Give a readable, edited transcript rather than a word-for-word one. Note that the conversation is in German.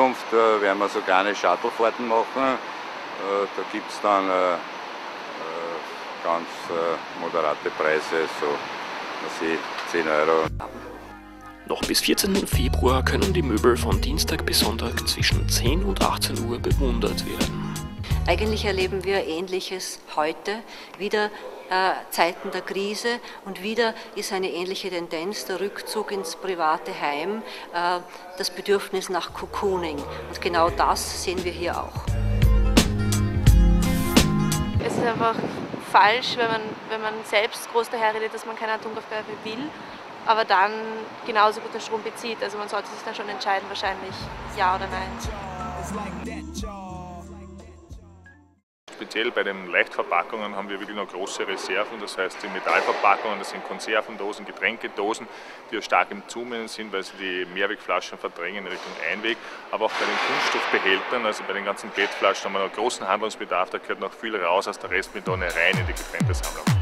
Zukunft werden wir so kleine Shuttlefahrten machen. Da gibt es dann ganz moderate Preise, so 10 Euro. Noch bis 14. Februar können die Möbel von Dienstag bis Sonntag zwischen 10 und 18 Uhr bewundert werden. Eigentlich erleben wir Ähnliches heute, wieder Zeiten der Krise, und wieder ist eine ähnliche Tendenz, der Rückzug ins private Heim, das Bedürfnis nach Cocooning. Und genau das sehen wir hier auch. Es ist einfach falsch, wenn man selbst groß daherredet, dass man keine Atomkraftwerke will, aber dann genauso gut den Strom bezieht. Also man sollte sich dann schon entscheiden, wahrscheinlich ja oder nein. Speziell bei den Leichtverpackungen haben wir wirklich noch große Reserven, das heißt die Metallverpackungen, das sind Konservendosen, Getränkedosen, die ja stark im Zunehmen sind, weil sie die Mehrwegflaschen verdrängen in Richtung Einweg. Aber auch bei den Kunststoffbehältern, also bei den ganzen PET-Flaschen haben wir noch großen Handlungsbedarf, da gehört noch viel raus aus der Restmethode rein in die getrennte Sammlung.